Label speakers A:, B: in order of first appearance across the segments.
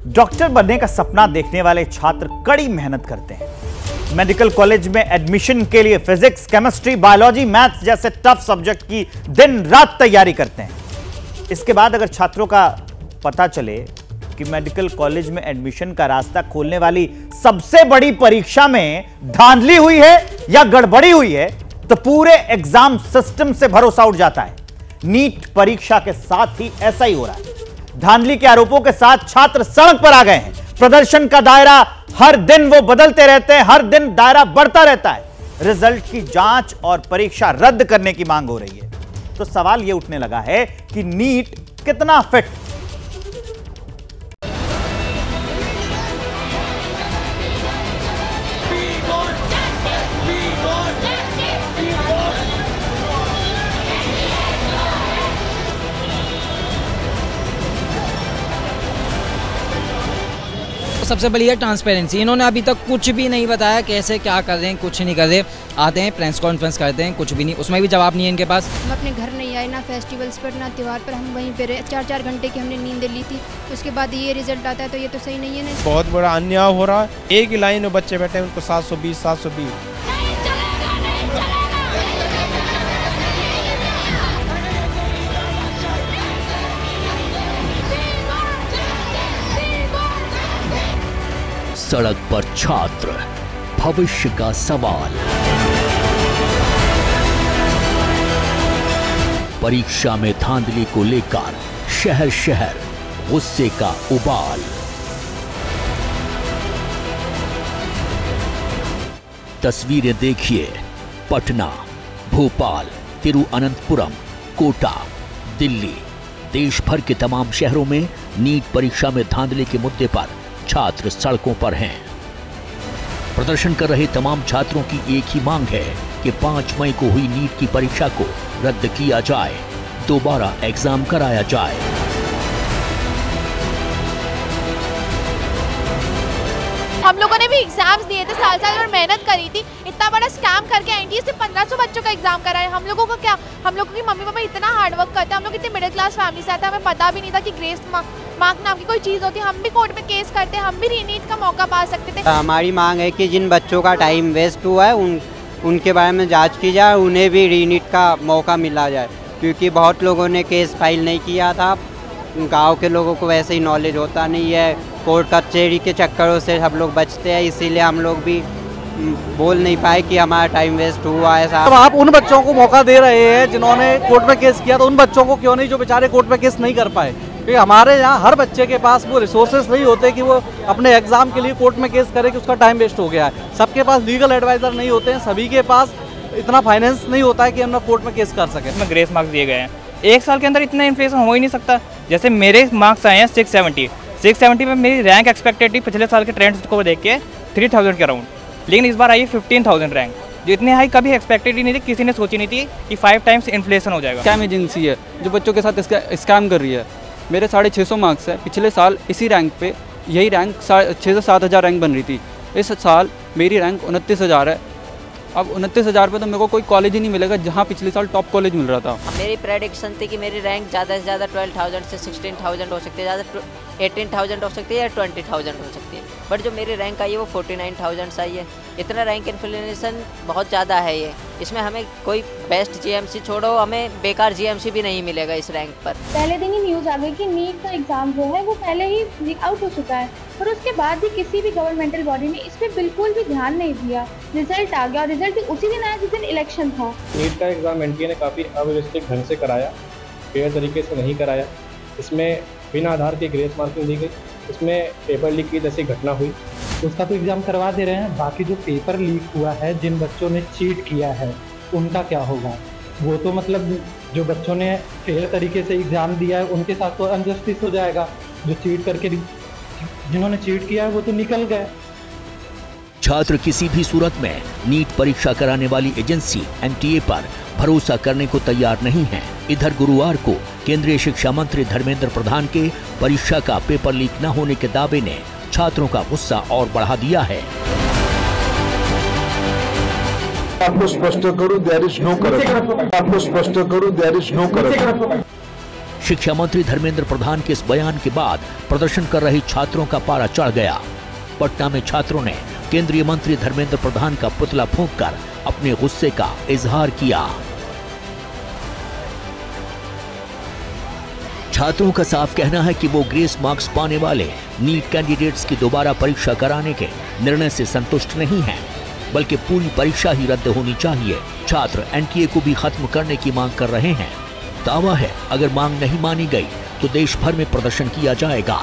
A: Doctor बनने का सपना देखने वाले छात्र कड़ी मेहनत करते हैं। मेडिकल कॉलेज में एडमिशन के लिए फिजिक्स, केमिस्ट्री, बायोलॉजी, मैथ्स जैसे टफ सब्जेक्ट की दिन रात तैयारी करते हैं। इसके बाद अगर छात्रों का पता चले कि मेडिकल कॉलेज में एडमिशन का रास्ता खोलने वाली सबसे बड़ी परीक्षा में धांधली हुई है या गड़बड़ी हुई है, तो पूरे एग्जाम सिस्टम से भरोसा उठ जाता है। नीट परीक्षा के साथ ही ऐसा ही हो रहा है। धांधली के आरोपों के साथ छात्र सड़क पर आ गए हैं। प्रदर्शन का दायरा हर दिन वो बदलते रहते हैं, हर दिन दायरा बढ़ता रहता है। रिजल्ट की जांच और परीक्षा रद्द करने की मांग हो रही है। तो सवाल यह उठने लगा है कि नीट कितना फिट।
B: सबसे बड़ी है ट्रांसपेरेंसी। इन्होंने अभी तक कुछ भी नहीं बताया कैसे क्या कर रहे हैं, कुछ नहीं कर रहे। आते हैं प्रेस कॉन्फ्रेंस करते हैं, कुछ भी नहीं, उसमें भी जवाब नहीं है इनके पास।
C: हम अपने घर नहीं आए, ना फेस्टिवल्स पर ना त्यौहार पर, हम वहीं पे 4-4 घंटे की हमने नींद ली थी। उसके बाद ये रिजल्ट आता है तो ये तो सही नहीं है ना।
D: बहुत बड़ा अन्याय हो रहा है। एक ही लाइन में बच्चे बैठे हैं, उनको 720।
E: सड़क पर छात्र, भविष्य का सवाल। परीक्षा में धांधली को लेकर शहर शहर गुस्से का उबाल। तस्वीरें देखिए पटना, भोपाल, तिरुअनंतपुरम, कोटा, दिल्ली, देश भर के तमाम शहरों में नीट परीक्षा में धांधली के मुद्दे पर छात्र सड़कों पर हैं। प्रदर्शन कर रहे तमाम छात्रों की एक ही मांग है कि 5 मई को हुई नीट की परीक्षा को रद्द किया जाए, दोबारा एग्जाम कराया जाए।
F: हम लोगों ने भी एग्जाम्स दिए थे, साल और मेहनत करी थी। इतना बड़ा स्कैम करके एनटीए से 1500 बच्चों का एग्जाम कराए। हम लोगों को क्या, हम लोगों की मम्मी पापा इतना हार्ड वर्क करते हैं। हम लोग इतने मिडिल क्लास फैमिली से आते हैं, हमें पता भी नहीं था कि ग्रेस मार्क नाम की कोई चीज़ होती है। हम भी कोर्ट में केस करते हैं, हम भी रीनीट का मौका पा सकते थे।
G: हमारी मांग है कि जिन बच्चों का टाइम वेस्ट हुआ है उनके बारे में जाँच की जाए, उन्हें भी रीनीट का मौका मिला जाए। क्योंकि बहुत लोगों ने केस फाइल नहीं किया था। गाँव के लोगों को वैसे ही नॉलेज होता नहीं है, कोर्ट कचहरी के चक्करों से सब लोग बचते हैं। इसीलिए हम लोग भी बोल नहीं पाए कि हमारा टाइम वेस्ट हुआ है।
H: अब आप उन बच्चों को मौका दे रहे हैं जिन्होंने कोर्ट में केस किया, तो उन बच्चों को क्यों नहीं जो बेचारे कोर्ट में केस नहीं कर पाए? क्योंकि हमारे यहाँ हर बच्चे के पास वो रिसोर्सेज नहीं होते कि वो अपने एग्जाम के लिए कोर्ट में केस करे कि उसका टाइम वेस्ट हो गया है। सबके पास लीगल एडवाइजर नहीं होते हैं, सभी के पास इतना फाइनेंस नहीं होता है कि हम कोर्ट में केस कर सकें।
I: इसमें ग्रेस मार्क्स दिए गए हैं। एक साल के अंदर इतना इन्फ्लेशन हो ही नहीं सकता। जैसे मेरे मार्क्स आए हैं 670 में मेरी रैंक एक्सपेक्टेड थी पिछले साल के ट्रेंड्स को देख के 3000 के अराउंड, लेकिन इस बार आई 15,000 रैंक, जो इतने हाई कभी एक्सपेक्टेड ही नहीं थी। किसी ने सोची नहीं थी कि 5 टाइम्स इन्फ्लेशन हो जाएगा।
J: स्कैम एजेंसी है जो बच्चों के साथ स्कैम कर रही है। मेरे 650 मार्क्स है, पिछले साल इसी रैंक पे यही रैंक 6 से 7 हज़ार रैंक बन रही थी। इस साल मेरी रैंक 29,000 है। अब 29,000 पे तो मेरे को कोई कॉलेज ही नहीं मिलेगा जहाँ पिछले साल टॉप कॉलेज मिल रहा था।
K: मेरी प्रेडिक्शन थी कि मेरी रैंक ज़्यादा से ज़्यादा 12,000 से 16,000 हो सकती है, ज़्यादा 18,000 हो सकती है या 20,000 हो सकती है। बट जो मेरी रैंक आई है वो 49,000 आई है। इतना रैंक इन्फ्लेशन बहुत ज़्यादा है ये। इसमें हमें कोई बेस्ट जीएमसी छोड़ो, हमें बेकार जीएमसी भी नहीं मिलेगा इस रैंक पर।
L: पहले दिन ही न्यूज़ आ गई कि नीट का एग्ज़ाम जो है वो पहले ही लीक आउट हो चुका है, और उसके बाद भी किसी भी गवर्नमेंटल बॉडी ने इस पर बिल्कुल भी ध्यान नहीं दिया। रिजल्ट आ गया और रिजल्ट भी उसी दिन आया जिस दिन इलेक्शन था।
D: नीट का एग्ज़ाम एनटीए ने काफ़ी अव्यवस्थित ढंग से कराया, फेयर तरीके से नहीं कराया। इसमें बिना आधार के ग्रेस मार्किंग दी गई, इसमें पेपर लीक की जैसी घटना हुई।
M: उसका तो एग्ज़ाम करवा दे रहे हैं, बाकी जो पेपर लीक हुआ है, जिन बच्चों ने चीट किया है उनका क्या होगा? वो तो मतलब जो बच्चों ने फेयर तरीके से एग्ज़ाम दिया है उनके साथ तो अनजस्टिस हो जाएगा। जो चीट करके जिन्होंने चीट किया है वो तो निकल गए।
E: छात्र किसी भी सूरत में नीट परीक्षा कराने वाली एजेंसी एनटीए पर भरोसा करने को तैयार नहीं है। इधर गुरुवार को केंद्रीय शिक्षा मंत्री धर्मेंद्र प्रधान के परीक्षा का पेपर लीक न होने के दावे ने छात्रों का गुस्सा और बढ़ा दिया है।
N: आपको स्पष्ट करूं, देयर इज नो करप्शन। आपको स्पष्ट करूं, देयर इज नो करप्शन।
E: शिक्षा मंत्री धर्मेंद्र प्रधान के इस बयान के बाद प्रदर्शन कर रहे छात्रों का पारा चढ़ गया। पटना में छात्रों ने केंद्रीय मंत्री धर्मेंद्र प्रधान का पुतला फूंककर अपने गुस्से का इजहार किया। छात्रों का साफ कहना है कि वो ग्रेस मार्क्स पाने वाले नीट कैंडिडेट्स की दोबारा परीक्षा कराने के निर्णय से संतुष्ट नहीं हैं, बल्कि पूरी परीक्षा ही रद्द होनी चाहिए। छात्र एनटीए को भी खत्म करने की मांग कर रहे हैं। दावा है अगर मांग नहीं मानी गई तो देश भर में प्रदर्शन किया जाएगा।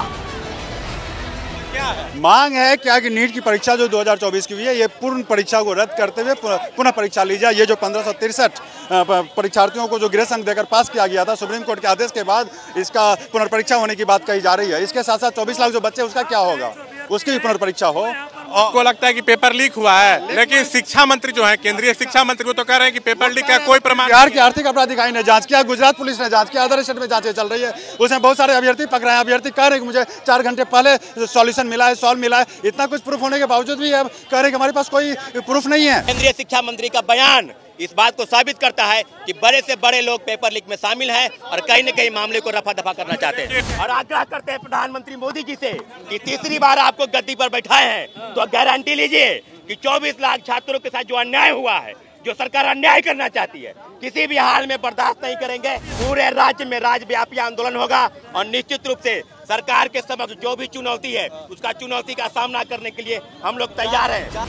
N: मांग है क्या कि नीट की परीक्षा जो 2024 की हुई है, ये पूर्ण परीक्षा को रद्द करते हुए पुनः परीक्षा ली जाए। ये जो 1563 परीक्षार्थियों को जो ग्रेस अंक देकर पास किया गया था, सुप्रीम कोर्ट के आदेश के बाद इसका पुनर्परीक्षा होने की बात कही जा रही है। इसके साथ साथ 24 लाख जो बच्चे, उसका क्या होगा, उसकी भी पुनर्परीक्षा हो।
O: आपको लगता है कि पेपर लीक हुआ है, लेकिन शिक्षा मंत्री जो है, केंद्रीय शिक्षा मंत्री, वो तो कह रहे हैं कि पेपर लीक का कोई प्रमाण।
N: बिहार की आर्थिक अपराध इकाई ने जांच किया, गुजरात पुलिस ने जांच किया, अदर स्टेट में जांचें चल रही है। उसमें बहुत सारे अभ्यर्थी पकड़े हैं। अभ्यर्थी कह रहे हैं कि मुझे 4 घंटे पहले सॉल्यूशन मिला है, सॉल्व मिला है। इतना कुछ प्रूफ होने के बावजूद भी अब कह रहे हैं कि हमारे पास कोई प्रूफ नहीं है।
P: केंद्रीय शिक्षा मंत्री का बयान इस बात को साबित करता है कि बड़े से बड़े लोग पेपर लीक में शामिल हैं और कहीं न कहीं मामले को रफा दफा करना चाहते हैं। और आग्रह करते हैं प्रधानमंत्री मोदी जी से कि तीसरी बार आपको गद्दी पर बैठाए हैं तो गारंटी लीजिए कि 24 लाख छात्रों के साथ जो अन्याय हुआ है, जो सरकार अन्याय करना चाहती है, किसी भी हाल में बर्दाश्त नहीं करेंगे। पूरे राज्य में राज्यव्यापी आंदोलन होगा और निश्चित रूप से सरकार के समक्ष जो भी चुनौती है, उसका चुनौती का सामना करने के लिए हम लोग तैयार हैं।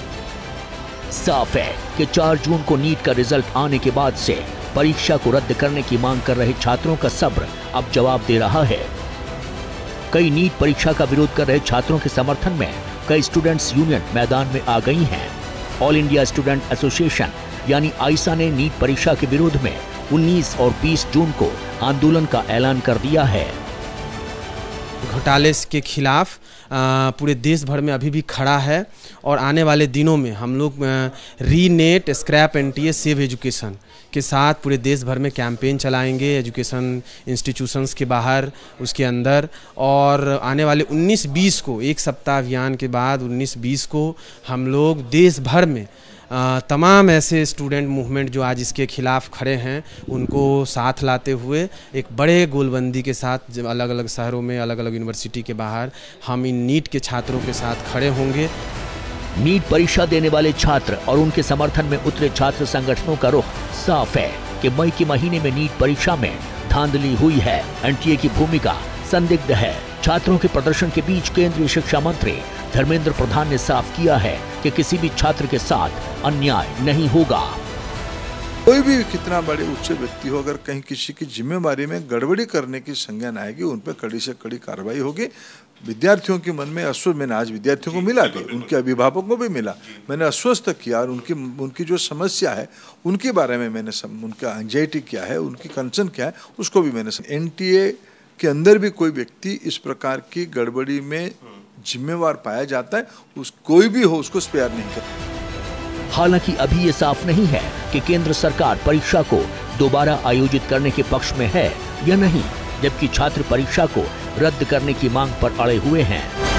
E: साफ है कि 4 जून को नीट का रिजल्ट आने के बाद से परीक्षा को रद्द करने की मांग कर रहे छात्रों का सब्र अब जवाब दे रहा है। कई नीट परीक्षा का विरोध कर रहे छात्रों के समर्थन में कई स्टूडेंट्स यूनियन मैदान में आ गई हैं। ऑल इंडिया स्टूडेंट एसोसिएशन यानी आइसा ने नीट परीक्षा के विरोध में 19 और 20 जून को आंदोलन का ऐलान कर दिया है।
Q: घोटाले के खिलाफ पूरे देश भर में अभी भी खड़ा है और आने वाले दिनों में हम लोग ReNEET, scrap NTA, save education के साथ पूरे देश भर में कैंपेन चलाएंगे, एजुकेशन इंस्टीट्यूशंस के बाहर, उसके अंदर। और आने वाले 19-20 को, एक सप्ताह अभियान के बाद 19-20 को हम लोग देश भर में तमाम ऐसे स्टूडेंट मूवमेंट जो आज इसके खिलाफ खड़े हैं, उनको साथ लाते हुए एक बड़े गोलबंदी के साथ अलग अलग शहरों में, अलग अलग यूनिवर्सिटी के बाहर हम इन नीट के छात्रों के साथ खड़े होंगे।
E: नीट परीक्षा देने वाले छात्र और उनके समर्थन में उतरे छात्र संगठनों का रुख साफ है कि मई के महीने में नीट परीक्षा में धांधली हुई है। एनटीए की भूमिका संदिग्ध है। छात्रों के प्रदर्शन के बीच केंद्रीय शिक्षा मंत्री धर्मेंद्र प्रधान ने साफ किया है कि किसी भी छात्र के साथ अन्याय नहीं होगा।
R: कोई भी कितना बड़े उच्च व्यक्ति हो, अगर कहीं किसी की जिम्मेदारी में गड़बड़ी करने की संज्ञान आएगी, उन पर कड़ी से कड़ी कार्रवाई होगी। विद्यार्थियों के मन में अश्वस्त, मैंने आज विद्यार्थियों को मिला भी, उनके अभिभावकों को भी मिला, मैंने आश्वस्त किया और उनकी जो समस्या है उनके बारे में मैंने उनका एंजाइटी क्या है, उनकी कंसर्न क्या है, उसको भी मैंने एनटीए के अंदर भी कोई व्यक्ति इस प्रकार की गड़बड़ी में जिम्मेवार पाया जाता है, कोई भी हो उसको स्पेयर नहीं करता।
E: हालांकि अभी ये साफ नहीं है कि केंद्र सरकार परीक्षा को दोबारा आयोजित करने के पक्ष में है या नहीं, जबकि छात्र परीक्षा को रद्द करने की मांग पर अड़े हुए हैं।